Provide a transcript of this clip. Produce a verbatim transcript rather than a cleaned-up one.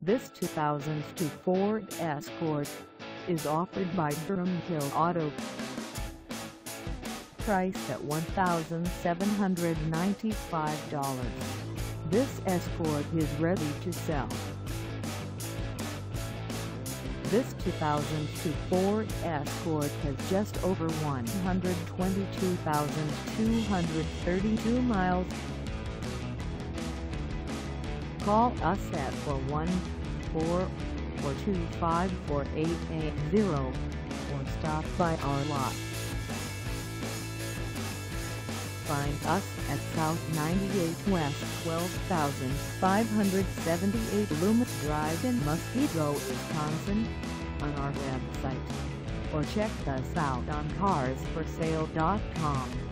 This two thousand two Ford Escort is offered by Durham Hill Auto. Priced at one thousand seven hundred ninety-five dollars, this Escort is ready to sell. This two thousand two Ford Escort has just over one hundred twenty-two thousand two hundred thirty-two miles. Call us at four one four, four two five, four eight eight zero or stop by our lot. Find us at South ninety-eight West twelve thousand five hundred seventy-eight Loomis Drive in Muskego, Wisconsin, on our website, or check us out on cars for sale dot com.